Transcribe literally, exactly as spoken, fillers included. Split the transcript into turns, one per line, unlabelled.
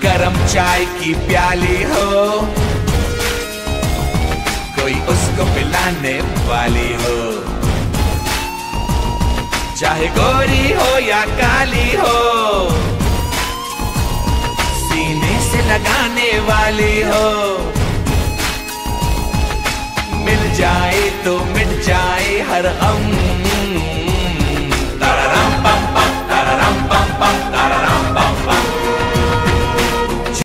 गरम चाय की प्याली हो, कोई उसको पिलाने वाली हो। चाहे गोरी हो या काली हो, सीने से लगाने वाली हो। मिल जाए तो मिट जाए हर गम,